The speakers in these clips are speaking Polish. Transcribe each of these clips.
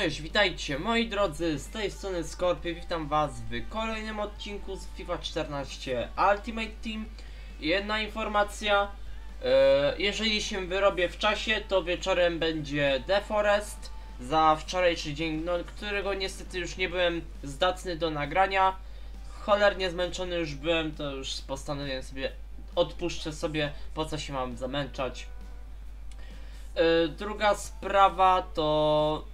Cześć, witajcie moi drodzy, z tej strony Scorpio, witam was w kolejnym odcinku z FIFA 14 Ultimate Team. Jedna informacja, jeżeli się wyrobię w czasie, to wieczorem będzie The Forest za wczorajszy dzień, którego niestety już nie byłem zdatny do nagrania. Cholernie zmęczony już byłem, to już postanowiłem sobie, odpuszczę sobie, po co się mam zamęczać. Druga sprawa to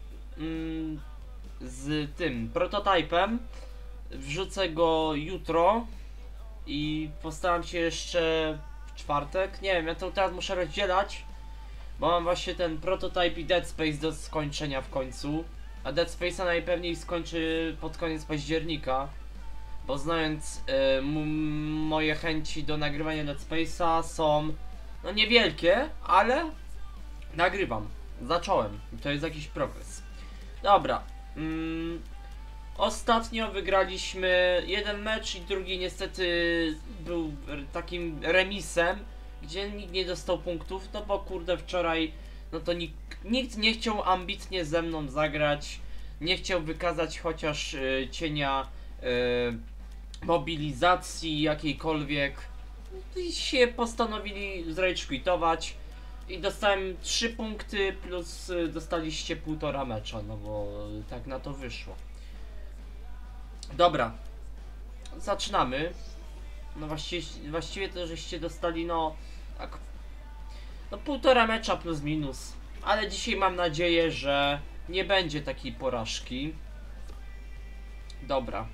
z tym prototypem. Wrzucę go jutro i postaram się jeszcze w czwartek. Nie wiem, ja to teraz muszę rozdzielać, bo mam właśnie ten prototype i Dead Space do skończenia w końcu. A Dead Space'a najpewniej skończy pod koniec października, bo znając moje chęci do nagrywania Dead Space'a są no niewielkie, ale nagrywam. Zacząłem. To jest jakiś progres. Dobra. Ostatnio wygraliśmy jeden mecz i drugi niestety był takim remisem, gdzie nikt nie dostał punktów, no bo kurde wczoraj no to nikt nie chciał ambitnie ze mną zagrać, nie chciał wykazać chociaż cienia mobilizacji jakiejkolwiek i się postanowili zragequitować. I dostałem 3 punkty plus dostaliście 1,5 mecza, no bo tak na to wyszło. Dobra, zaczynamy. No właściwie to żeście dostali no tak, no 1,5 mecza plus minus. Ale dzisiaj mam nadzieję, że nie będzie takiej porażki. Dobra.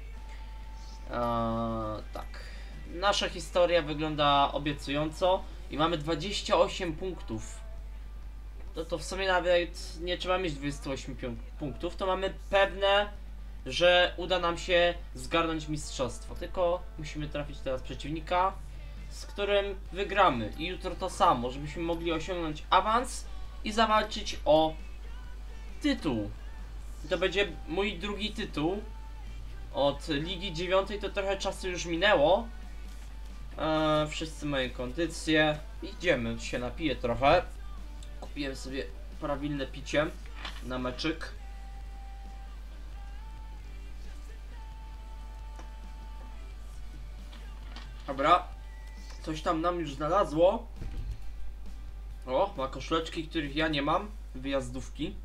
Tak. Nasza historia wygląda obiecująco. I mamy 28 punktów. To w sumie nawet nie trzeba mieć 28 punktów. To mamy pewne, że uda nam się zgarnąć mistrzostwo. Tylko musimy trafić teraz przeciwnika, z którym wygramy. I jutro to samo, żebyśmy mogli osiągnąć awans i zawalczyć o tytuł. To będzie mój drugi tytuł. Od Ligi 9 to trochę czasu już minęło. Wszyscy mają kondycję. Idziemy, się napiję trochę. Kupiłem sobie prawilne picie na meczyk. Dobra. Coś tam nam już znalazło. O, ma koszuleczki, których ja nie mam. Wyjazdówki.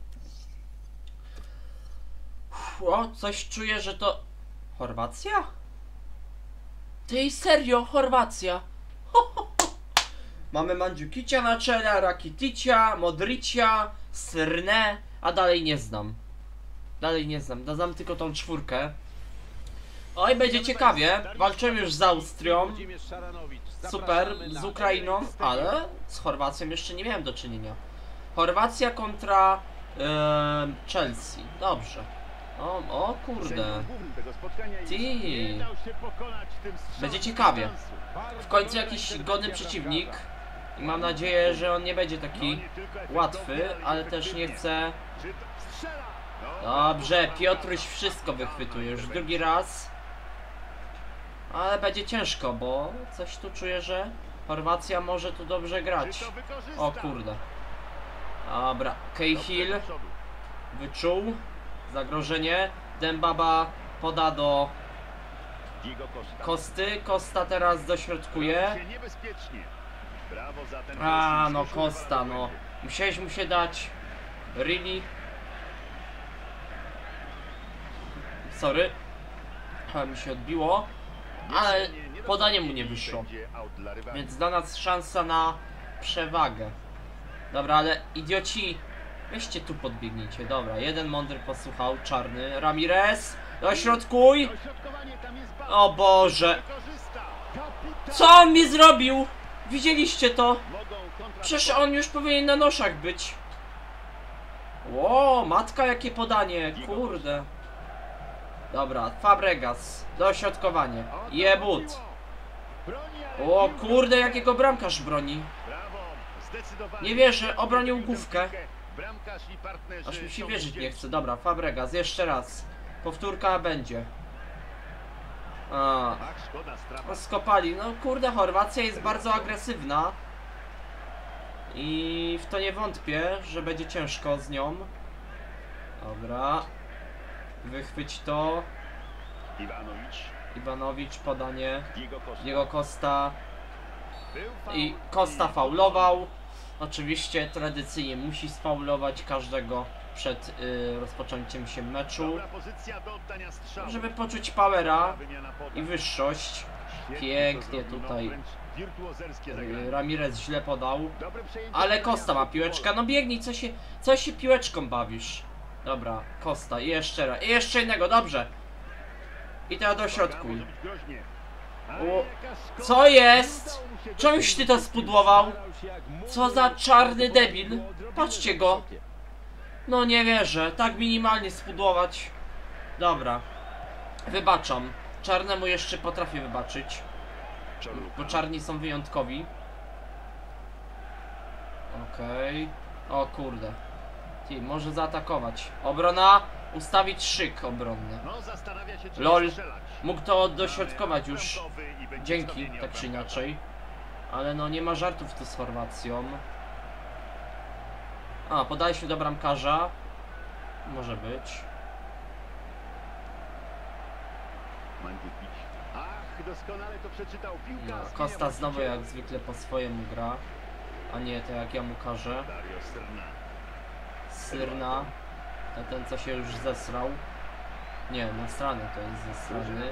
O, coś czuję, że to... Chorwacja? Ty serio, Chorwacja. Mamy Mandzukicia na czele, Rakiticia, Modricia, Srne, a dalej nie znam. Znam tylko tą czwórkę. Oj, będzie ciekawie. Walczymy już z Austrią. Super, z Ukrainą, ale z Chorwacją jeszcze nie miałem do czynienia. Chorwacja kontra Chelsea. Dobrze. O kurde. Będzie ciekawie. W końcu jakiś godny przeciwnik. I mam nadzieję, że on nie będzie taki łatwy, ale też nie chcę. Dobrze, Piotruś wszystko wychwytuje już drugi raz. Ale będzie ciężko, bo coś tu czuję, że Chorwacja może tu dobrze grać. O kurde. Dobra, Cahill wyczuł zagrożenie. Dembaba poda do Kosty. Costa teraz dośrodkuje. A no Costa, no. Musiałeś mu się dać. Really? Sorry. Mi się odbiło. Ale podanie mu nie wyszło. Więc dla nas szansa na przewagę. Dobra, ale idioci, weźcie tu podbiegnijcie. Dobra, jeden mądry posłuchał. Czarny. Ramirez. Dośrodkuj. O Boże. Co on mi zrobił? Widzieliście to? Przecież on już powinien na noszach być. Ło, matka jakie podanie. Kurde. Dobra, Fabregas. Dośrodkowanie. Jebut. O kurde, jakiego bramkarz broni. Nie wierzę, obronił główkę. Aż mi się wierzyć nie chce. Dobra, Fabregas, jeszcze raz. Powtórka będzie. No skopali. No kurde, Chorwacja jest bardzo agresywna. I w to nie wątpię, że będzie ciężko z nią. Dobra. Wychwyć to. Iwanowicz, podanie. Diego Costa. I Costa faulował. Oczywiście tradycyjnie musi sfaulować każdego przed rozpoczęciem się meczu, żeby poczuć powera i wyższość. Pięknie tutaj Ramirez źle podał, ale Costa ma piłeczkę. No biegnij, co się piłeczką bawisz. Dobra, Costa i jeszcze raz, i jeszcze innego, dobrze. I teraz dośrodkuj. Co jest? Czemuś ty to spudłował? Co za czarny debil. Patrzcie go. No nie wierzę, tak minimalnie spudłować. Dobra. Wybaczam. Czarnemu jeszcze potrafię wybaczyć, bo czarni są wyjątkowi. Okej. O kurde. Ty, może zaatakować. Obrona. Ustawić szyk obronny. LOL. Mógł to dośrodkować już. Dzięki, tak czy inaczej. Ale no nie ma żartów tu z formacją. A, podaliśmy do bramkarza. Może być. No, Costa znowu jak zwykle po swojemu gra. A nie to jak ja mu każę. Syrna. To ten co się już zesrał. Nie, na stronę to jest zesrany.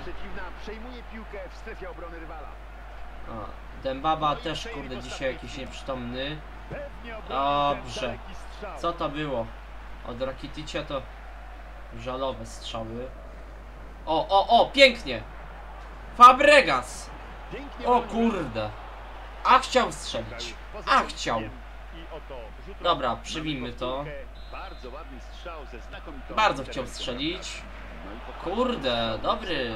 A, Dembaba też kurde dzisiaj jakiś nieprzytomny. Dobrze. Co to było? Od Rakiticia to żalowe strzały. O, pięknie! Fabregas! O kurde! A chciał strzelić. A chciał. Dobra, przybijmy to. Bardzo chciał strzelić. Kurde, dobry.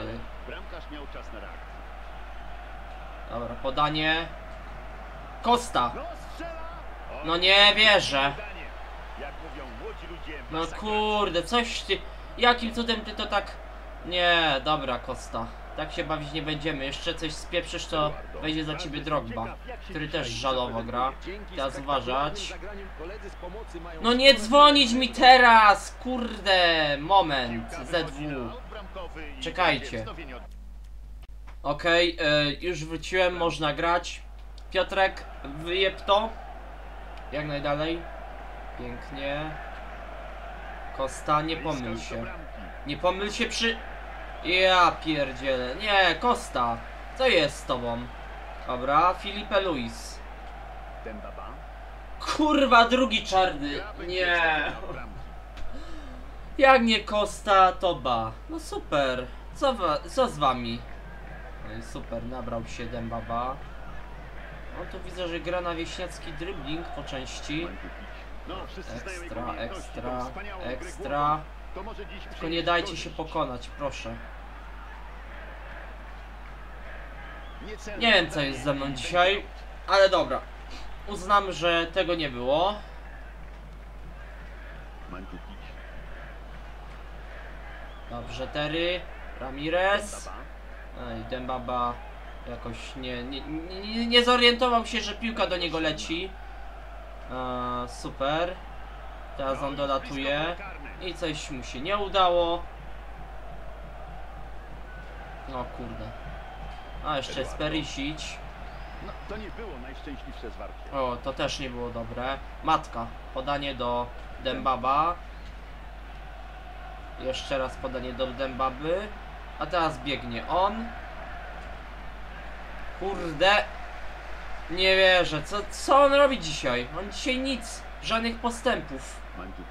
Dobra, podanie. Costa. No nie wierzę. No kurde, coś ty... Jakim cudem ty to tak... Nie, dobra Costa. Tak się bawić nie będziemy. Jeszcze coś spieprzysz, to wejdzie za ciebie Drogba, który też żalowo gra. Teraz uważać. No nie dzwonić mi teraz! Kurde, moment. ZW. Czekajcie. Okej, już wróciłem, można grać. Piotrek, wyjeb to. Jak najdalej. Pięknie. Costa, nie pomyl się. Nie pomyl się przy... Ja pierdzielę. Nie, Costa. Co jest z tobą? Dobra, Filipe Luis. Kurwa, drugi czarny. Nie. Jak nie Costa, to ba. No super. Co z wami? No i super, nabrał się Dembaba. No tu widzę, że gra na wieśniacki dribbling po części. Ekstra. Tylko nie dajcie się pokonać, proszę. Nie wiem co jest ze mną dzisiaj, ale dobra. Uznam, że tego nie było. Dobrze, Terry. Ramirez. Ej, Dembaba jakoś nie zorientował się, że piłka do niego leci. Super. Teraz on dolatuje. I coś mu się nie udało. No kurde. A jeszcze jest Perisic. No, to nie było najszczęśliwsze zwarcie. O, to też nie było dobre. Matka. Podanie do Dembaba. Jeszcze raz podanie do Dembaby. A teraz biegnie on. Kurde. Nie wierzę. Co on robi dzisiaj? On dzisiaj nic. Żadnych postępów.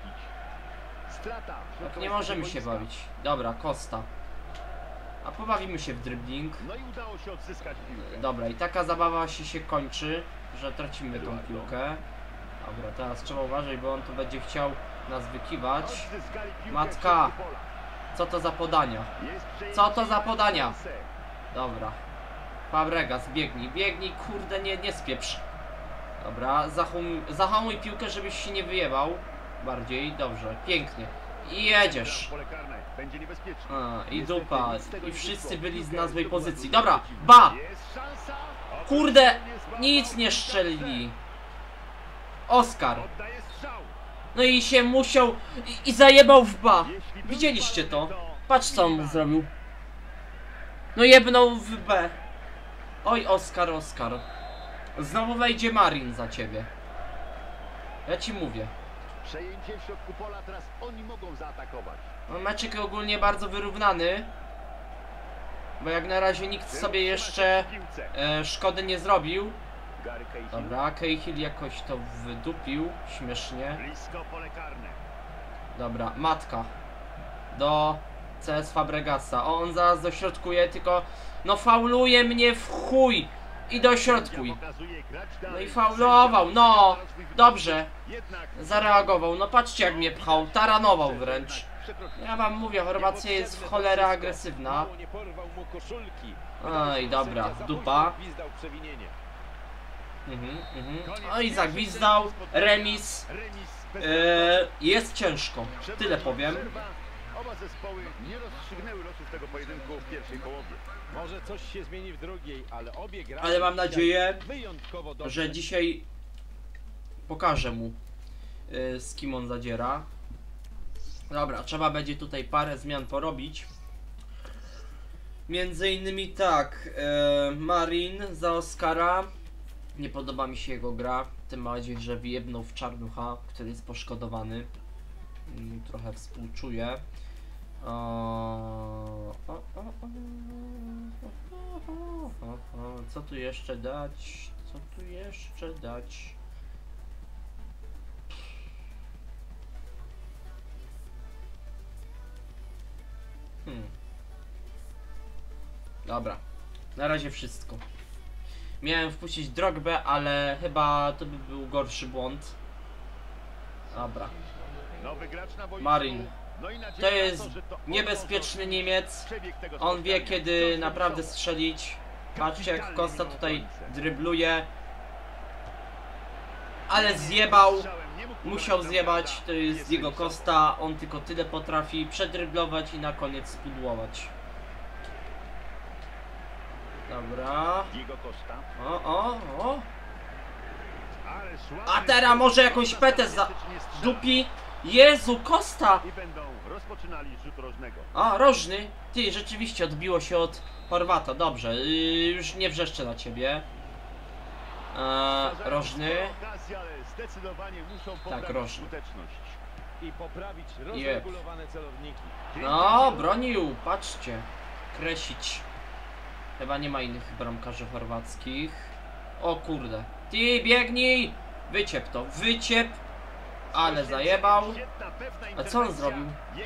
Tak nie możemy się bawić. Dobra, Costa. A pobawimy się w dribbling. No i udało się odzyskać piłkę. Dobra, i taka zabawa się kończy, że tracimy tą piłkę. Dobra, teraz trzeba uważać, bo on tu będzie chciał nas wykiwać. Matka! Co to za podania? Co to za podania? Dobra. Fabregas, biegnij, kurde, nie spieprz. Dobra, zahamuj piłkę, żebyś się nie wyjebał. Bardziej, dobrze, pięknie. I jedziesz. I dupa. I wszyscy byli na złej pozycji. Dobra, ba! Kurde, nic nie strzelili. Oskar. No i się musiał... I zajebał w ba. Widzieliście to? Patrz co on mu zrobił. No jebnął w B. Oj, Oskar, Oskar. Znowu wejdzie Marin za ciebie. Ja ci mówię. Przejęcie w środku pola, teraz oni mogą zaatakować. No, meczek ogólnie bardzo wyrównany. Bo jak na razie nikt sobie jeszcze szkody nie zrobił. Dobra, Cahill jakoś to wydupił. Śmiesznie. Blisko pole karne. Dobra, matka. Do CS Fabregasa. O, on zaraz dośrodkuje, tylko... No fauluje mnie w chuj! I dośrodkuj. No i faulował, no! Dobrze. Zareagował, no patrzcie jak mnie pchał. Taranował wręcz. Ja wam mówię, Chorwacja jest w cholerę agresywna. Oj, dobra, dupa. Oj, zagwizdał. Remis. Jest ciężko, tyle powiem. Oba zespoły nie rozstrzygnęły losów tego pojedynku w pierwszej połowie. Może coś się zmieni w drugiej, ale obie grają. Ale mam nadzieję, wyjątkowo dobrze. że dzisiaj pokażę mu, z kim on zadziera. Dobra, trzeba będzie tutaj parę zmian porobić. Między innymi tak, Marin za Oskara. Nie podoba mi się jego gra, tym bardziej, że wyjebnął w Czarnucha, który jest poszkodowany. Trochę współczuję. Co tu jeszcze dać? Co tu jeszcze dać? Dobra, na razie wszystko. Miałem wpuścić Drogbę, ale chyba to by był gorszy błąd. Dobra. Marin. To jest niebezpieczny Niemiec. On wie kiedy naprawdę strzelić. Patrzcie jak Costa tutaj drybluje. Ale zjebał. Musiał zjebać. To jest jego Costa. On tylko tyle potrafi przedryblować i na koniec spudłować. Dobra. O. A teraz może jakąś petę za dupi. Jezu, Costa! A, rożny. Ty, rzeczywiście odbiło się od Chorwata. Dobrze, już nie wrzeszczę na ciebie. Rożny. Tak, rożny. Jeb. No, bronił, patrzcie. Kresić. Chyba nie ma innych bramkarzy chorwackich. O kurde. Ty, biegnij! Wyciep to, wyciep! Ale zajebał. A co on zrobił?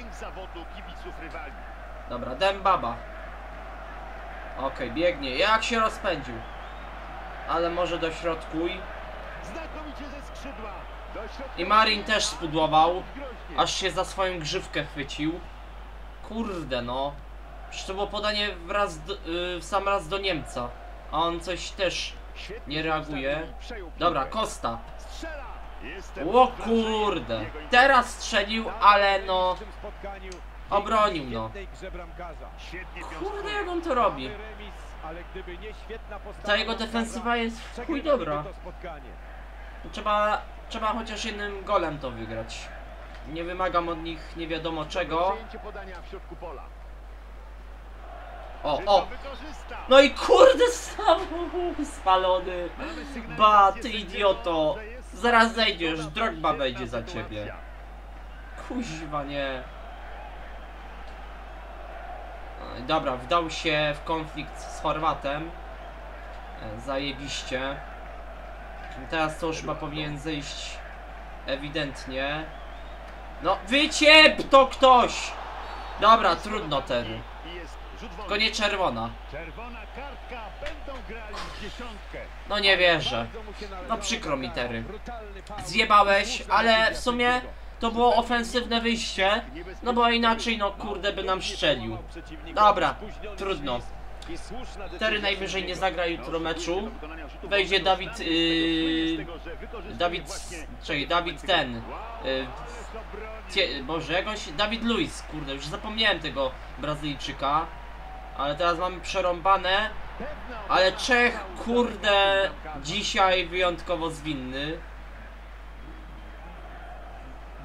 Dobra, Dembaba. Okej, biegnie. Jak się rozpędził. Ale może dośrodkuj. I Marin też spudłował. Aż się za swoją grzywkę chwycił. Kurde no. Przecież to było podanie w sam raz do Niemca. A on coś też nie reaguje. Dobra, Costa. O kurde. Teraz strzelił, ale no... Obronił no. Kurde jak on to robi. Ta jego defensywa jest w chuj dobra. Trzeba chociaż jednym golem to wygrać. Nie wymagam od nich nie wiadomo czego. O! No i kurde spalony. Ba, ty idioto. Zaraz zejdziesz, Drogba wejdzie za ciebie. Kuźwa nie. Dobra, wdał się w konflikt z Chorwatem. Zajebiście. Teraz to już chyba powinien zejść ewidentnie. No wyciep to ktoś! Dobra, trudno Terry. Tylko nie czerwona. No nie wierzę. No przykro mi Terry. Zjebałeś, ale w sumie to było ofensywne wyjście. No bo inaczej no kurde by nam strzelił. Dobra, trudno. Terry najwyżej nie zagra jutro meczu. Wejdzie Dawid ten. Boże, jakoś Dawid Luiz, kurde, już zapomniałem tego Brazylijczyka. Ale teraz mamy przerąbane. Ale Czech, kurde, dzisiaj wyjątkowo zwinny.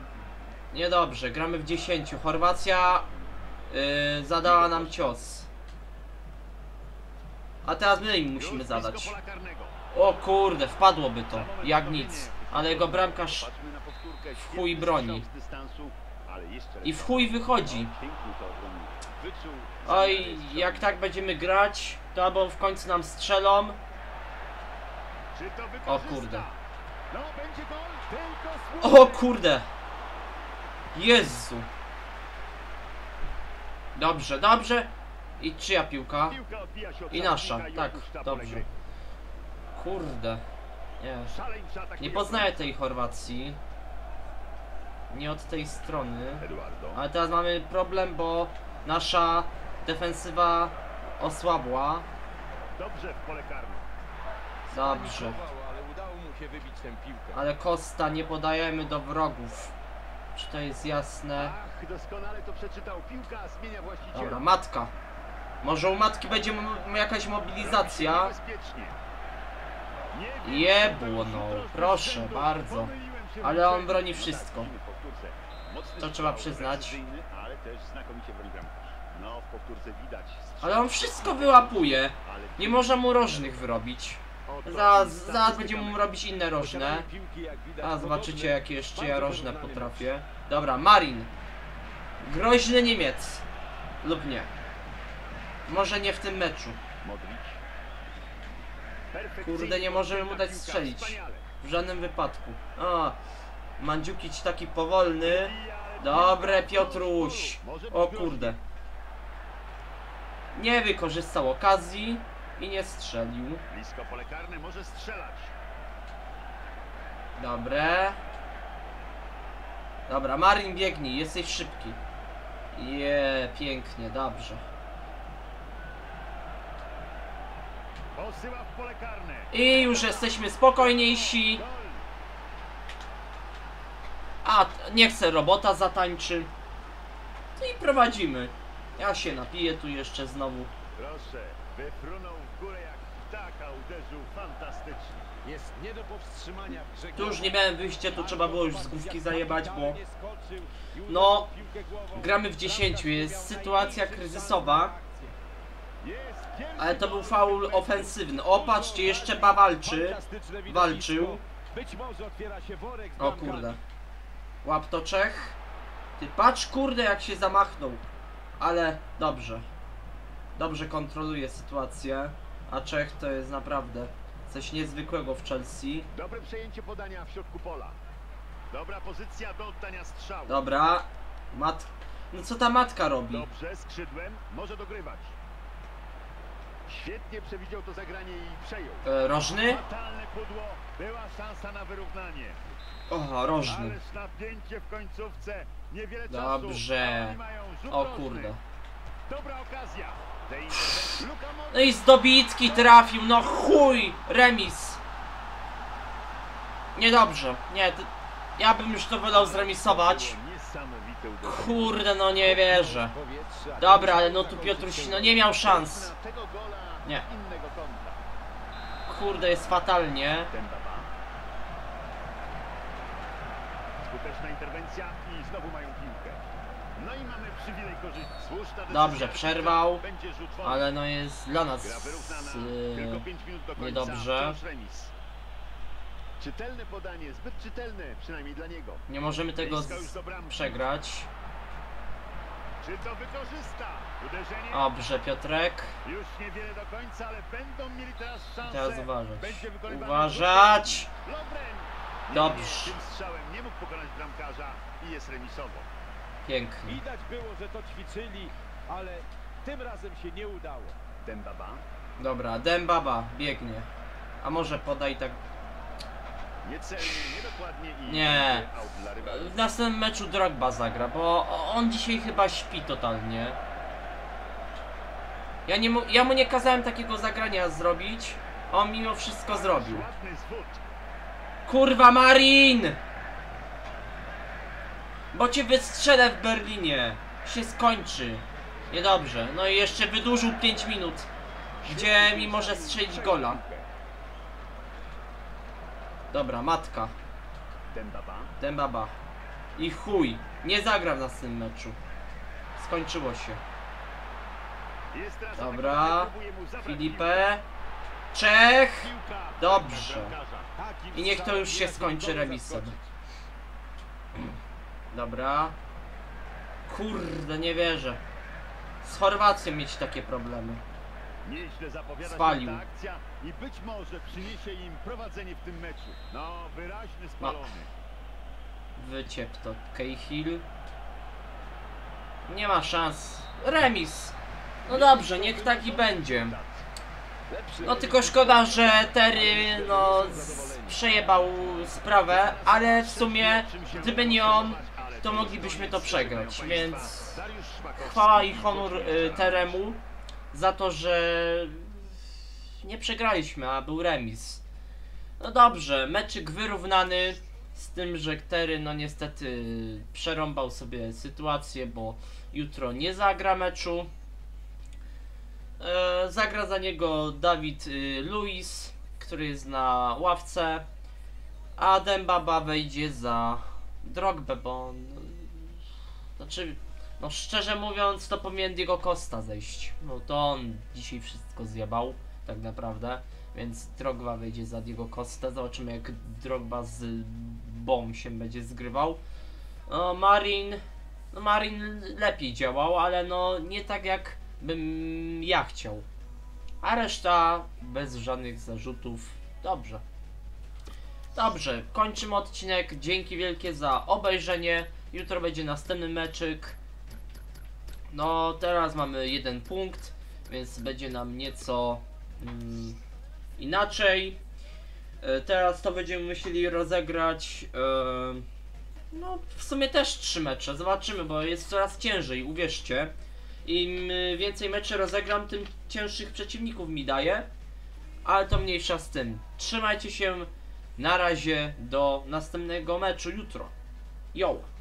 Niedobrze, gramy w 10. Chorwacja zadała nam cios. A teraz my im musimy zadać. O kurde, wpadłoby to, jak nic. Ale jego bramkarz w chuj broni. I w chuj wychodzi. Oj, jak tak będziemy grać, to albo w końcu nam strzelą. O kurde. O kurde. Jezu. Dobrze, dobrze. I czyja piłka? I nasza, tak, dobrze. Kurde. Nie. Nie poznaję tej Chorwacji. Nie od tej strony. Ale teraz mamy problem, bo nasza defensywa osłabła. Dobrze w pole karne. Dobrze. Ale udało mu się wybić tę piłkę. Ale Costa nie podajemy do wrogów. Czy to jest jasne? Ach, doskonale to przeczytał. Piłka zmienia właściciela. Dobra, matka. Może u matki będzie jakaś mobilizacja. Bezpiecznie. Jebło no, proszę bardzo. Ale on broni wszystko. To trzeba przyznać. Ale też znakomicie broni bramkarz. No, w powtórce widać. Ale on wszystko wyłapuje. Nie można mu rożnych wyrobić. Zaraz będziemy mu robić inne rożne. A zobaczycie, jakie jeszcze ja rożne potrafię. Dobra, Marin. Groźny Niemiec. Lub nie. Może nie w tym meczu. Kurde, nie możemy mu dać strzelić. W żadnym wypadku. O, Mandziukić taki powolny. Dobre, Piotruś. O kurde. Nie wykorzystał okazji i nie strzelił. Blisko pole karne, może strzelać. Dobre. Dobra, Marin biegnij, jesteś szybki. Pięknie, dobrze. Posyła w pole karne. I już jesteśmy spokojniejsi. A, nie chcę, robota zatańczy. No i prowadzimy. Ja się napiję tu jeszcze znowu. Proszę, wyfrunął w górę jak ptaka, uderzył fantastycznie. Jest nie do powstrzymania w grze. Tu już nie miałem wyjścia, tu trzeba było już z główki zajebać, bo no, gramy w 10, jest sytuacja kryzysowa. Ale to był faul ofensywny. O, patrzcie, jeszcze walczył. O kurde. Łap to Czech. Ty patrz, kurde, jak się zamachnął. Ale dobrze. Dobrze kontroluje sytuację. A Czech to jest naprawdę coś niezwykłego w Chelsea. Dobre przejęcie podania w środku pola. Dobra pozycja do oddania strzału. Dobra. No co ta matka robi? Dobrze, skrzydłem, może dogrywać. Świetnie przewidział to zagranie i przejął. Rożny? Fatalne pudło, była szansa na wyrównanie. O, rożny. Ależ napięcie w końcówce, niewiele czasu. Dobrze. Oni mają rzut O rożny. kurde. Dobra okazja. Tej interwencji Luka Modric. No i z dobitki trafił, no chuj! Remis. Niedobrze. Nie, ja bym już to wolał zremisować. Niesamowite uderzenie. Kurde, no nie wierzę. Dobra, ale no tu Piotruś, no nie miał szans. Na tego gola Nie. innego kąta. Kurde, jest fatalnie. Dembaba. Skuteczna interwencja i znowu mają piłkę. No i mamy przywilej korzyści. Słuszna decyzja. Dobrze, przerwał. Będzie rzut wolny. Ale no jest dla nas Gra wyrównana. Tylko 5 minut do końca. niedobrze. Wciąż remis. Czytelne podanie, zbyt czytelne, przynajmniej dla niego. Nie możemy tego Blisko już do bramki. przegrać. Czy to wykorzysta? Uderzenie. Dobrze, Piotrek. Już niewiele do końca, ale będą mieli teraz szansę. Teraz uważać. Będzie wykonywany Uważać! rzut. Lovren. Dobrze. Tym strzałem nie mógł pokonać bramkarza i jest remisowo. Pięknie. Widać było, że to ćwiczyli, ale tym razem się nie udało. Dembaba. Dobra, Dembaba biegnie. A może podaj tak. Niecelnie, niedokładnie i Nie. aut dla rywala. W następnym meczu Drogba zagra, bo on dzisiaj chyba śpi totalnie. Ja mu nie kazałem takiego zagrania zrobić, a on mimo wszystko zrobił. Ładny zwód. Kurwa, Marin! Bo cię wystrzelę w Berlinie. Się skończy. Niedobrze. No i jeszcze wydłużył 5 minut, gdzie mi może strzelić gola. Dobra, matka. Dembaba. Dembaba. I chuj, nie zagra w następnym meczu. Skończyło się. Jest teraz Dobra, atakowany, próbuje mu zabrać Filipe. Czech. piłkę. Dobrze. Bramkarza. Takim I niech to strzałem już się jest skończy gotowy remisem. zaskoczyć. Dobra. Kurde, nie wierzę. Z Chorwacją mieć takie problemy. Nieźle zapowiada Spalił. się ta akcja i być może przyniesie im prowadzenie w tym meczu. No, wyraźny spalony. Wyciep to Cahill. Nie ma szans. Remis. No dobrze, niech tak i będzie. No tylko szkoda, że Terry przejebał sprawę, ale w sumie gdyby nie on, to moglibyśmy to przegrać, więc chwała i honor Teremu za to, że nie przegraliśmy, a był remis. No dobrze, meczyk wyrównany, z tym, że Terry no niestety przerąbał sobie sytuację, bo jutro nie zagra meczu. Zagra za niego Dawid Luiz, który jest na ławce, a Dembaba wejdzie za Drogbę, bo on, znaczy, no szczerze mówiąc, to powinien Diego Costa zejść. No to on dzisiaj wszystko zjebał, tak naprawdę, więc Drogba wejdzie za Diego Costa. Zobaczymy, jak Drogba z Bom się będzie zgrywał. No Marin lepiej działał, ale no nie tak jak bym ja chciał. A reszta bez żadnych zarzutów. Dobrze. Dobrze, kończymy odcinek. Dzięki wielkie za obejrzenie. Jutro będzie następny meczyk. No teraz mamy 1 punkt, więc będzie nam nieco inaczej. Teraz to będziemy musieli rozegrać no w sumie też 3 mecze. Zobaczymy, bo jest coraz ciężej, uwierzcie. Im więcej meczy rozegram, tym cięższych przeciwników mi daje. Ale to mniejsza z tym. Trzymajcie się. Na razie do następnego meczu jutro. Yo!